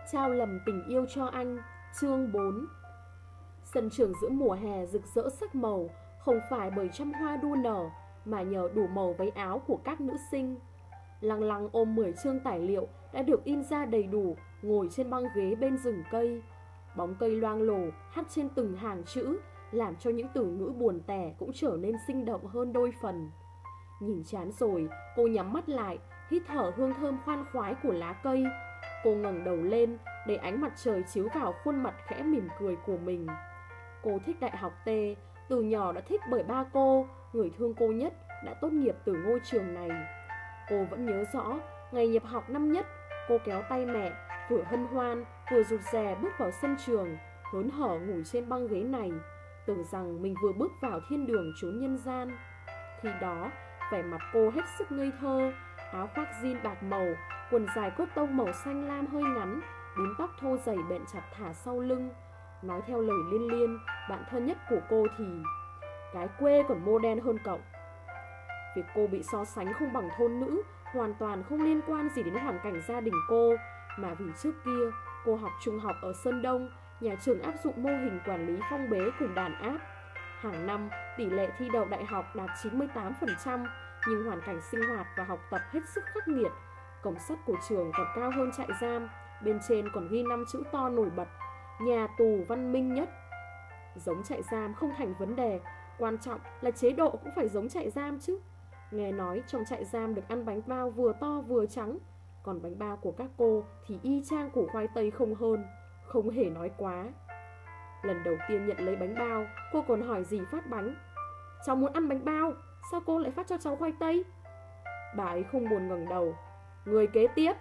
Trao lầm tình yêu cho anh. Chương 4. Sân trường giữa mùa hè rực rỡ sắc màu, không phải bởi trăm hoa đua nở, mà nhờ đủ màu váy áo của các nữ sinh. Lăng Lăng ôm 10 chương tài liệu đã được in ra đầy đủ, ngồi trên băng ghế bên rừng cây. Bóng cây loang lổ hắt trên từng hàng chữ, làm cho những từ ngữ buồn tẻ cũng trở nên sinh động hơn đôi phần. Nhìn chán rồi, cô nhắm mắt lại, hít thở hương thơm khoan khoái của lá cây. Cô ngẩng đầu lên để ánh mặt trời chiếu vào khuôn mặt khẽ mỉm cười của mình. Cô thích đại học T, từ nhỏ đã thích bởi ba cô, người thương cô nhất, đã tốt nghiệp từ ngôi trường này. Cô vẫn nhớ rõ, ngày nhập học năm nhất, cô kéo tay mẹ, vừa hân hoan, vừa rụt rè bước vào sân trường, hớn hở ngồi trên băng ghế này, tưởng rằng mình vừa bước vào thiên đường chốn nhân gian. Khi đó, vẻ mặt cô hết sức ngây thơ, áo khoác jean bạc màu, quần dài cốt tông màu xanh lam hơi ngắn, bím tóc thô dày bện chặt thả sau lưng. Nói theo lời Liên Liên, bạn thân nhất của cô thì cái quê còn mô đen hơn cậu. Việc cô bị so sánh không bằng thôn nữ hoàn toàn không liên quan gì đến hoàn cảnh gia đình cô, mà vì trước kia cô học trung học ở Sơn Đông, nhà trường áp dụng mô hình quản lý phong bế cùng đàn áp. Hàng năm, tỷ lệ thi đậu đại học đạt 98%, nhưng hoàn cảnh sinh hoạt và học tập hết sức khắc nghiệt. Cổng sắt của trường còn cao hơn trại giam, bên trên còn ghi 5 chữ to nổi bật: nhà tù văn minh nhất. Giống trại giam không thành vấn đề, quan trọng là chế độ cũng phải giống trại giam chứ. Nghe nói trong trại giam được ăn bánh bao vừa to vừa trắng, còn bánh bao của các cô thì y chang củ khoai tây không hơn, không hề nói quá. Lần đầu tiên nhận lấy bánh bao, cô còn hỏi dì phát bánh: cháu muốn ăn bánh bao, sao cô lại phát cho cháu khoai tây? Bà ấy không buồn ngẩng đầu. Người kế tiếp.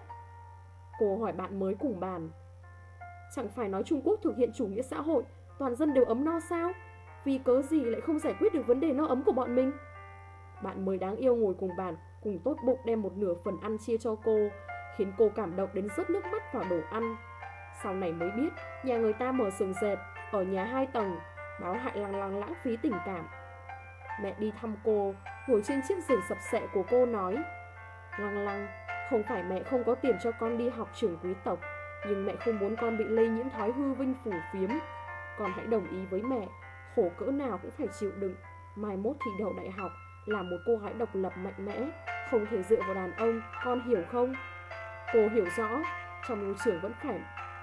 Cô hỏi bạn mới cùng bàn: chẳng phải nói Trung Quốc thực hiện chủ nghĩa xã hội, toàn dân đều ấm no sao? Vì cớ gì lại không giải quyết được vấn đề no ấm của bọn mình? Bạn mới đáng yêu ngồi cùng bàn, cùng tốt bụng đem một nửa phần ăn chia cho cô, khiến cô cảm động đến rớt nước mắt vào đồ ăn. Sau này mới biết, nhà người ta mở xưởng dệt ở nhà 2 tầng, báo hại Lăng Lăng lãng phí tình cảm. Mẹ đi thăm cô, ngồi trên chiếc giường sập sệ của cô nói: Lăng Lăng, không phải mẹ không có tiền cho con đi học trường quý tộc, nhưng mẹ không muốn con bị lây nhiễm thói hư vinh phủ phiếm. Con hãy đồng ý với mẹ, khổ cỡ nào cũng phải chịu đựng. Mai mốt thi đậu đại học, là một cô gái độc lập mạnh mẽ, không thể dựa vào đàn ông, con hiểu không? Cô hiểu rõ, trong ngôi trường vẫn phải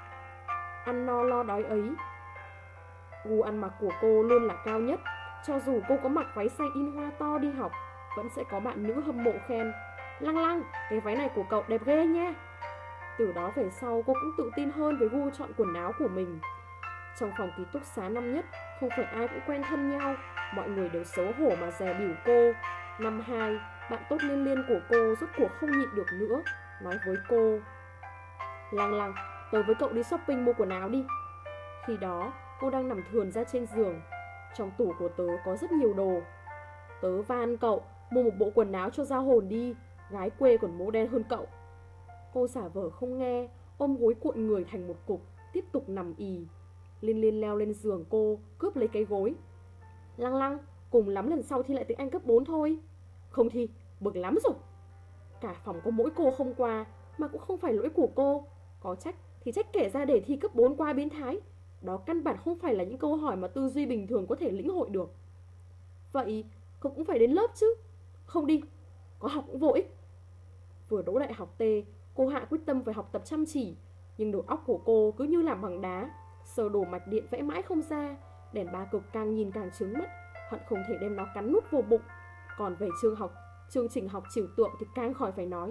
ăn no lo đói ấy. Gu ăn mặc của cô luôn là cao nhất, cho dù cô có mặc váy xanh in hoa to đi học, vẫn sẽ có bạn nữ hâm mộ khen: Lăng Lăng, cái váy này của cậu đẹp ghê nha. Từ đó về sau cô cũng tự tin hơn với gu chọn quần áo của mình. Trong phòng ký túc xá năm nhất, không phải ai cũng quen thân nhau, mọi người đều xấu hổ mà dè bỉu cô. Năm 2, bạn tốt Liên Liên của cô rốt cuộc không nhịn được nữa, nói với cô: Lăng Lăng, tớ với cậu đi shopping mua quần áo đi. Khi đó, cô đang nằm thườn ra trên giường. Trong tủ của tớ có rất nhiều đồ. Tớ van cậu mua một bộ quần áo cho ra hồn đi, gái quê còn mố đen hơn cậu. Cô giả vờ không nghe, ôm gối cuộn người thành một cục, tiếp tục nằm ì. Liên Liên leo lên giường cô, cướp lấy cái gối. Lăng Lăng, cùng lắm lần sau thi lại tiếng Anh cấp 4 thôi. Không thi, bực lắm rồi. Cả phòng có mỗi cô không qua, mà cũng không phải lỗi của cô. Có trách thì trách kẻ ra để thi cấp 4 qua biến thái. Đó căn bản không phải là những câu hỏi mà tư duy bình thường có thể lĩnh hội được. Vậy cậu cũng phải đến lớp chứ. Không đi, có học cũng vô ích. Vừa đỗ đại học T, cô Hạ quyết tâm phải học tập chăm chỉ, nhưng đầu óc của cô cứ như làm bằng đá, sờ đồ mạch điện vẽ mãi không ra. Đèn ba cực càng nhìn càng trướng mắt, hận không thể đem nó cắn nút vô bụng. Còn về chương trình học trừu tượng thì càng khỏi phải nói.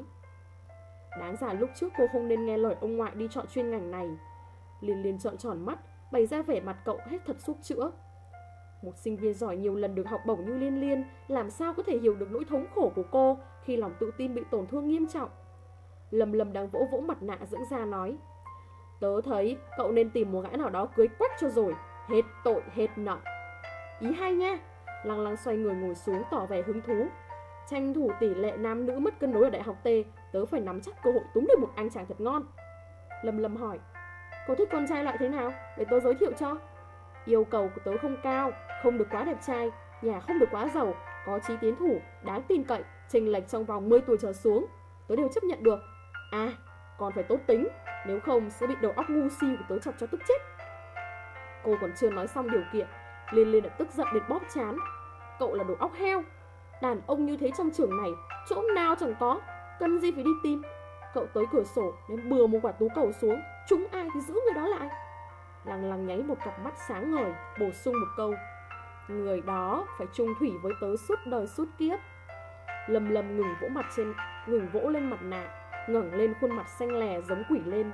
Đáng ra lúc trước cô không nên nghe lời ông ngoại đi chọn chuyên ngành này. Liên Liên trợn tròn mắt, bày ra vẻ mặt cậu hết thật xúc chữa. Một sinh viên giỏi nhiều lần được học bổng như Liên Liên làm sao có thể hiểu được nỗi thống khổ của cô khi lòng tự tin bị tổn thương nghiêm trọng. Lâm Lâm đang vỗ vỗ mặt nạ dưỡng da nói: Tớ thấy cậu nên tìm một gã nào đó cưới quách cho rồi, hết tội hết nợ. Ý hay nha. Lăng Lăng xoay người ngồi xuống tỏ vẻ hứng thú. Tranh thủ tỷ lệ nam nữ mất cân đối ở đại học T, tớ phải nắm chắc cơ hội túm được một anh chàng thật ngon. Lâm Lâm hỏi: Cậu thích con trai loại thế nào, để tớ giới thiệu cho. Yêu cầu của tớ không cao, không được quá đẹp trai, nhà không được quá giàu, có chí tiến thủ, đáng tin cậy, chênh lệch trong vòng 10 tuổi trở xuống, tớ đều chấp nhận được. À, Còn phải tốt tính, nếu không sẽ bị đầu óc ngu si của tớ chọc cho tức chết. Cô còn chưa nói xong điều kiện, Liên Liên đã tức giận đến bóp trán. Cậu là đồ óc heo. Đàn ông như thế trong trường này chỗ nào chẳng có, cần gì phải đi tìm. Cậu tới cửa sổ ném bừa một quả tú cầu xuống, trúng ai thì giữ người đó lại. Lăng Lăng nháy một cặp mắt sáng ngời, bổ sung một câu: người đó phải chung thủy với tớ suốt đời suốt kiếp. Lâm Lâm ngừng vỗ lên mặt nạ, ngẩng lên khuôn mặt xanh lè giống quỷ lên.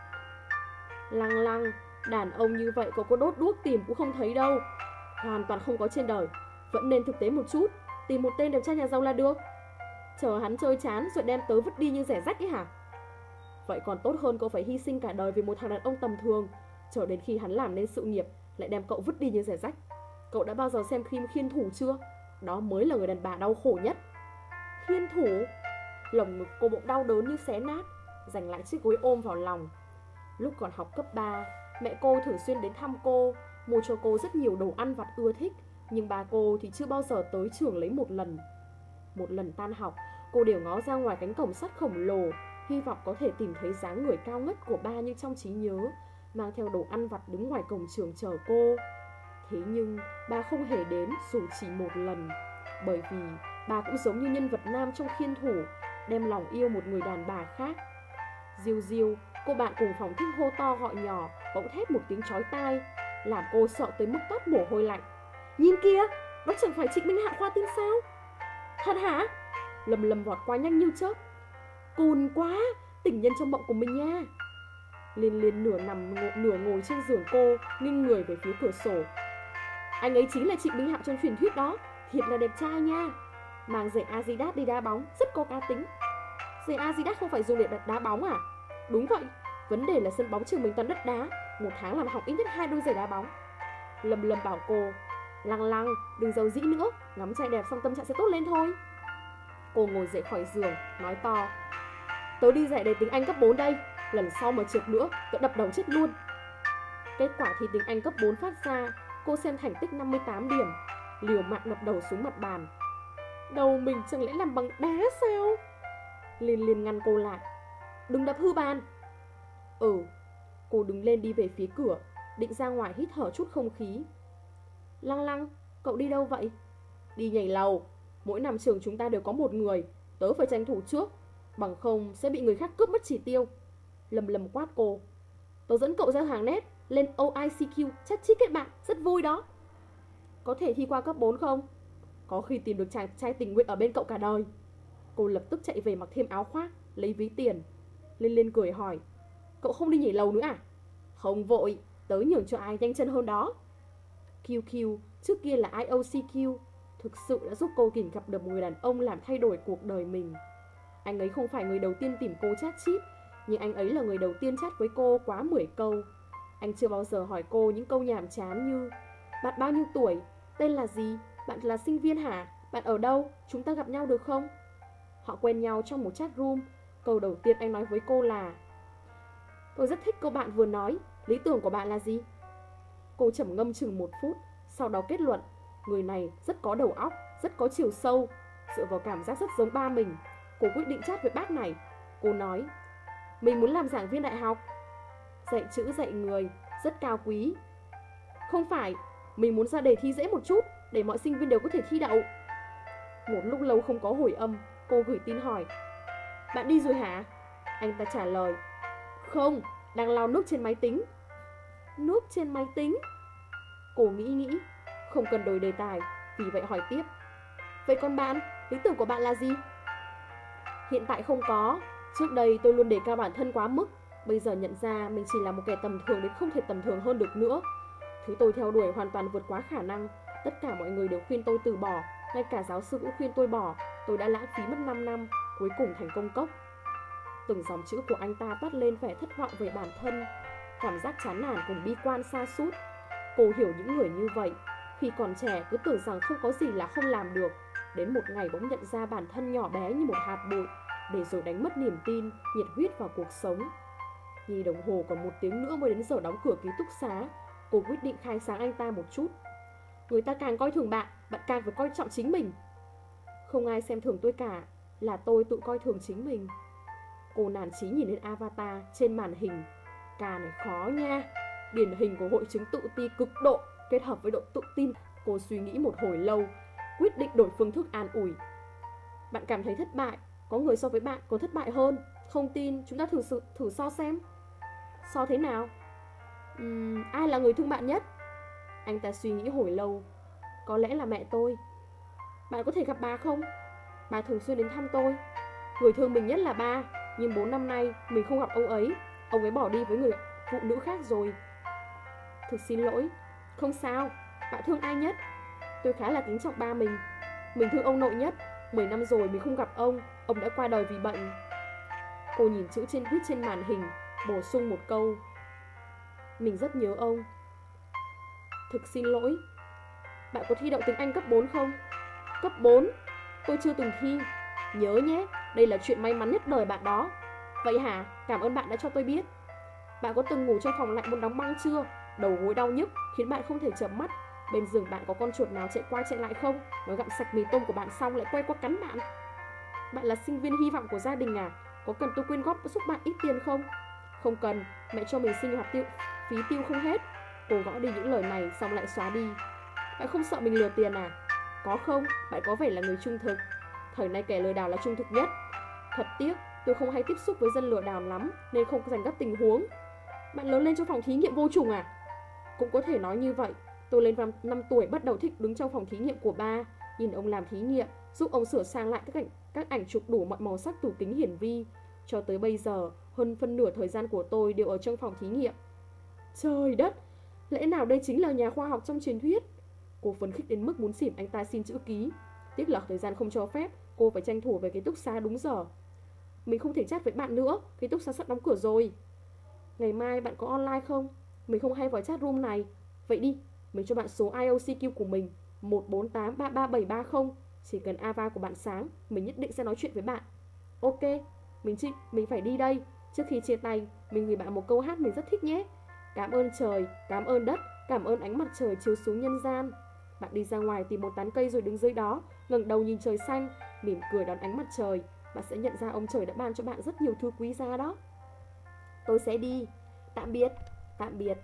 Lăng Lăng, đàn ông như vậy có đốt đuốc tìm cũng không thấy đâu. Hoàn toàn không có trên đời. Vẫn nên thực tế một chút, tìm một tên đẹp trai nhà giàu là được. Chờ hắn chơi chán rồi đem tớ vứt đi như rẻ rách ấy hả? Vậy còn tốt hơn cậu phải hy sinh cả đời vì một thằng đàn ông tầm thường, chờ đến khi hắn làm nên sự nghiệp lại đem cậu vứt đi như rẻ rách. Cậu đã bao giờ xem phim Khiên Thủ chưa? Đó mới là người đàn bà đau khổ nhất. Khiên Thủ? Lồng ngực cô bỗng đau đớn như xé nát, giành lại chiếc gối ôm vào lòng. Lúc còn học cấp 3, mẹ cô thường xuyên đến thăm cô, mua cho cô rất nhiều đồ ăn vặt ưa thích, nhưng bà cô thì chưa bao giờ tới trường lấy một lần. Một lần tan học, cô đều ngó ra ngoài cánh cổng sắt khổng lồ, hy vọng có thể tìm thấy dáng người cao ngất của ba như trong trí nhớ, mang theo đồ ăn vặt đứng ngoài cổng trường chờ cô. Thế nhưng ba không hề đến dù chỉ một lần, bởi vì bà cũng giống như nhân vật nam trong Khiên Thủ, đem lòng yêu một người đàn bà khác. Diêu Diêu, cô bạn cùng phòng thích hô to gọi nhỏ, bỗng thét một tiếng chói tai, làm cô sợ tới mức toát mồ hôi lạnh. Nhìn kia, đó chẳng phải Trịnh Minh Hạ khoa tin sao? Thật hả? Lâm Lâm vọt qua nhanh như chớp. Cùn quá, tình nhân trong mộng của mình nha. Liên Liên nửa nằm nửa ngồi trên giường cô, nghiêng người về phía cửa sổ. Anh ấy chính là Trịnh Minh Hạ trong truyền thuyết đó, thiệt là đẹp trai nha. Mang giày Adidas đi đá bóng, rất có cá tính. Giày Adidas không phải dùng để đá bóng à? Đúng vậy, vấn đề là sân bóng trường mình toàn đất đá, một tháng làm hỏng ít nhất 2 đôi giày đá bóng. Lâm Lâm bảo cô: Lăng Lăng, đừng giàu dĩ nữa, ngắm trai đẹp xong tâm trạng sẽ tốt lên thôi. Cô ngồi dậy khỏi giường, nói to: tớ đi dạy đề tiếng Anh cấp 4 đây, lần sau mà trượt nữa, tớ đập đầu chết luôn. Kết quả thi tiếng Anh cấp 4 phát ra, cô xem thành tích 58 điểm, liều mạng đập đầu xuống mặt bàn. Đầu mình chẳng lẽ làm bằng đá sao? Liên Liên ngăn cô lại: đừng đập hư bàn. Cô đứng lên đi về phía cửa, định ra ngoài hít thở chút không khí. Lăng Lăng, cậu đi đâu vậy? Đi nhảy lầu. Mỗi năm trường chúng ta đều có một người, tớ phải tranh thủ trước, bằng không sẽ bị người khác cướp mất chỉ tiêu. Lâm Lâm quát cô: tớ dẫn cậu ra hàng nét, lên OICQ chat chít kết bạn, rất vui đó. Có thể thi qua cấp 4 không? Có khi tìm được chàng trai tình nguyện ở bên cậu cả đời. Cô lập tức chạy về mặc thêm áo khoác, lấy ví tiền. Liên Liên cười hỏi: cậu không đi nhảy lầu nữa à? Không vội, tớ nhường cho ai nhanh chân hơn đó. QQ, trước kia là IOCQ, thực sự đã giúp cô tìm gặp được một người đàn ông làm thay đổi cuộc đời mình. Anh ấy không phải người đầu tiên tìm cô chat chít, nhưng anh ấy là người đầu tiên chat với cô quá 10 câu. Anh chưa bao giờ hỏi cô những câu nhàm chán như: bạn bao nhiêu tuổi? Tên là gì? Bạn là sinh viên hả? Bạn ở đâu? Chúng ta gặp nhau được không? Họ quen nhau trong một chat room. Câu đầu tiên anh nói với cô là: tôi rất thích câu bạn vừa nói, lý tưởng của bạn là gì? Cô trầm ngâm chừng 1 phút, sau đó kết luận: người này rất có đầu óc, rất có chiều sâu. Dựa vào cảm giác rất giống ba mình, cô quyết định chat với bác này. Cô nói: mình muốn làm giảng viên đại học. Dạy chữ dạy người, rất cao quý. Không phải, mình muốn ra đề thi dễ một chút, để mọi sinh viên đều có thể thi đậu. Một lúc lâu không có hồi âm, cô gửi tin hỏi: bạn đi rồi hả? Anh ta trả lời: không, đang lau nước trên máy tính. Nước trên máy tính? Cô nghĩ, không cần đổi đề tài, vì vậy hỏi tiếp: vậy còn bạn, lý tưởng của bạn là gì? Hiện tại không có. Trước đây tôi luôn đề cao bản thân quá mức, bây giờ nhận ra mình chỉ là một kẻ tầm thường đến không thể tầm thường hơn được nữa. Thứ tôi theo đuổi hoàn toàn vượt quá khả năng. Tất cả mọi người đều khuyên tôi từ bỏ, ngay cả giáo sư cũng khuyên tôi bỏ. Tôi đã lãng phí mất 5 năm, cuối cùng thành công cốc. Từng dòng chữ của anh ta toát lên vẻ thất vọng về bản thân, cảm giác chán nản cùng bi quan sa sút. Cô hiểu những người như vậy, khi còn trẻ cứ tưởng rằng không có gì là không làm được, đến một ngày bỗng nhận ra bản thân nhỏ bé như một hạt bụi, để rồi đánh mất niềm tin, nhiệt huyết vào cuộc sống. Nhìn đồng hồ còn 1 tiếng nữa mới đến giờ đóng cửa ký túc xá, cô quyết định khai sáng anh ta một chút. Người ta càng coi thường bạn, bạn càng phải coi trọng chính mình. Không ai xem thường tôi cả, là tôi tự coi thường chính mình. Cô nản chí nhìn lên avatar trên màn hình. Ca này khó nha. Điển hình của hội chứng tự ti cực độ kết hợp với độ tự tin. Cô suy nghĩ một hồi lâu, quyết định đổi phương thức an ủi. Bạn cảm thấy thất bại, có người so với bạn còn thất bại hơn. Không tin, chúng ta thử so xem. So thế nào? Ai là người thương bạn nhất? Anh ta suy nghĩ hồi lâu. Có lẽ là mẹ tôi. Bạn có thể gặp bà không? Bà thường xuyên đến thăm tôi. Người thương mình nhất là ba, nhưng 4 năm nay mình không gặp ông ấy. Ông ấy bỏ đi với người phụ nữ khác rồi. Thực xin lỗi. Không sao. Bạn thương ai nhất? Tôi khá là kính trọng ba mình. Mình thương ông nội nhất. 10 năm rồi mình không gặp ông. Ông đã qua đời vì bệnh. Cô nhìn chữ viết trên màn hình, bổ sung một câu. Mình rất nhớ ông. Thực xin lỗi. Bạn có thi đậu tiếng Anh cấp 4 không? Cấp 4? Tôi chưa từng thi. Nhớ nhé, đây là chuyện may mắn nhất đời bạn đó. Vậy hả? Cảm ơn bạn đã cho tôi biết. Bạn có từng ngủ trong phòng lạnh muốn đóng băng chưa? Đầu gối đau nhức khiến bạn không thể chợp mắt. Bên giường bạn có con chuột nào chạy qua chạy lại không? Nó gặm sạch mì tôm của bạn xong lại quay qua cắn bạn. Bạn là sinh viên hy vọng của gia đình à? Có cần tôi quyên góp giúp bạn ít tiền không? Không cần, mẹ cho mình sinh hoạt phí tiêu không hết. Cô gõ đi những lời này xong lại xóa đi. Bạn không sợ mình lừa tiền à? Có không? Bạn có vẻ là người trung thực. Thời nay kẻ lừa đảo là trung thực nhất. Thật tiếc, tôi không hay tiếp xúc với dân lừa đảo lắm nên không dành các tình huống. Bạn lớn lên trong phòng thí nghiệm vô trùng à? Cũng có thể nói như vậy. Tôi lên 5 tuổi bắt đầu thích đứng trong phòng thí nghiệm của ba, nhìn ông làm thí nghiệm, giúp ông sửa sang lại các ảnh chụp đủ mọi màu sắc tủ kính hiển vi. Cho tới bây giờ, hơn phân nửa thời gian của tôi đều ở trong phòng thí nghiệm. Trời đất, lẽ nào đây chính là nhà khoa học trong truyền thuyết? Cô phấn khích đến mức muốn xỉn anh ta xin chữ ký. Tiếc là thời gian không cho phép, cô phải tranh thủ về ký túc xá đúng giờ. Mình không thể chat với bạn nữa, ký túc xá sắp đóng cửa rồi. Ngày mai bạn có online không? Mình không hay vào chat room này. Vậy đi, mình cho bạn số IOCQ của mình 1483330. Chỉ cần avatar của bạn sáng, mình nhất định sẽ nói chuyện với bạn. Ok, mình phải đi đây. Trước khi chia tay, mình gửi bạn một câu hát mình rất thích nhé. Cảm ơn trời, cảm ơn đất, cảm ơn ánh mặt trời chiếu xuống nhân gian. Bạn đi ra ngoài tìm một tán cây rồi đứng dưới đó, ngẩng đầu nhìn trời xanh, mỉm cười đón ánh mặt trời. Bạn sẽ nhận ra ông trời đã ban cho bạn rất nhiều thứ quý giá đó. Tôi sẽ đi. Tạm biệt. Tạm biệt.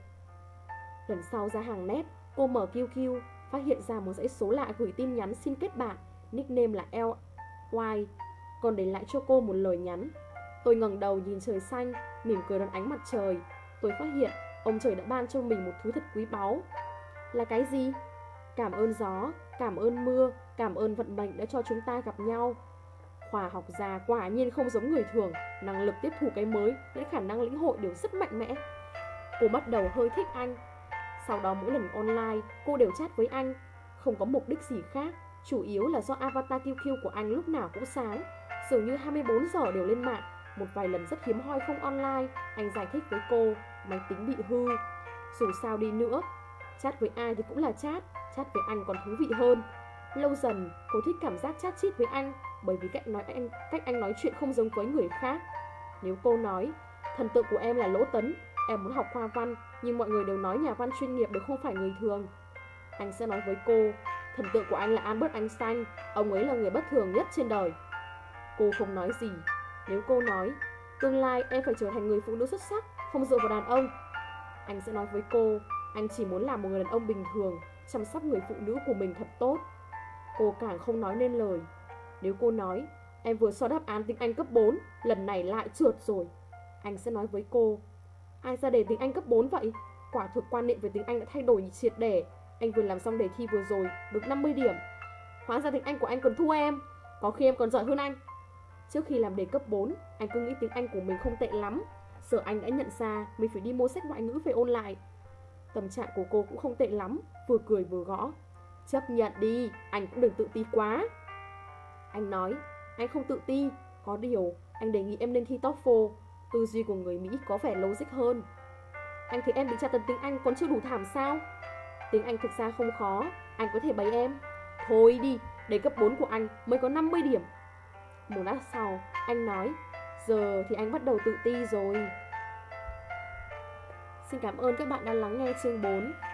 Lần sau ra hàng nét, cô mở QQ, phát hiện ra một dãy số lạ gửi tin nhắn xin kết bạn, nickname là LY, còn để lại cho cô một lời nhắn. Tôi ngẩng đầu nhìn trời xanh, mỉm cười đón ánh mặt trời. Tôi phát hiện ông trời đã ban cho mình một thứ thật quý báu. Là cái gì? Cảm ơn gió, cảm ơn mưa, cảm ơn vận mệnh đã cho chúng ta gặp nhau. Khoa học gia quả nhiên không giống người thường, năng lực tiếp thu cái mới, những khả năng lĩnh hội đều rất mạnh mẽ. Cô bắt đầu hơi thích anh. Sau đó mỗi lần online, cô đều chat với anh, không có mục đích gì khác, chủ yếu là do avatar QQ của anh lúc nào cũng sáng, dường như 24 giờ đều lên mạng. Một vài lần rất hiếm hoi không online, anh giải thích với cô, máy tính bị hư. Dù sao đi nữa, chat với ai thì cũng là chat với anh còn thú vị hơn. Lâu dần, cô thích cảm giác chat chít với anh, bởi vì cách anh nói chuyện không giống với người khác. Nếu cô nói, thần tượng của em là Lỗ Tấn, em muốn học khoa văn, nhưng mọi người đều nói nhà văn chuyên nghiệp đều không phải người thường. Anh sẽ nói với cô, thần tượng của anh là Albert Einstein, ông ấy là người bất thường nhất trên đời. Cô không nói gì. Nếu cô nói, tương lai em phải trở thành người phụ nữ xuất sắc, không dựa vào đàn ông, anh sẽ nói với cô, anh chỉ muốn làm một người đàn ông bình thường, chăm sóc người phụ nữ của mình thật tốt. Cô càng không nói nên lời. Nếu cô nói, em vừa so đáp án tiếng Anh cấp 4, lần này lại trượt rồi, anh sẽ nói với cô, ai ra đề tiếng Anh cấp 4 vậy? Quả thực quan niệm về tiếng Anh đã thay đổi triệt để. Anh vừa làm xong đề thi vừa rồi, được 50 điểm. Hóa ra tiếng Anh của anh còn thua em, có khi em còn giỏi hơn anh. Trước khi làm đề cấp 4, anh cứ nghĩ tiếng Anh của mình không tệ lắm. Giờ anh đã nhận ra mình phải đi mua sách ngoại ngữ về ôn lại. Tâm trạng của cô cũng không tệ lắm, vừa cười vừa gõ. Chấp nhận đi, anh cũng đừng tự ti quá. Anh nói, anh không tự ti, có điều anh đề nghị em nên thi TOEFL. Tư duy của người Mỹ có vẻ logic hơn. Anh thấy em bị tra tấn tiếng Anh còn chưa đủ thảm sao? Tiếng Anh thực ra không khó, anh có thể bày em. Thôi đi, đề cấp 4 của anh mới có 50 điểm. Một lát sau, anh nói, giờ thì anh bắt đầu tự ti rồi. Xin cảm ơn các bạn đã lắng nghe chương 4.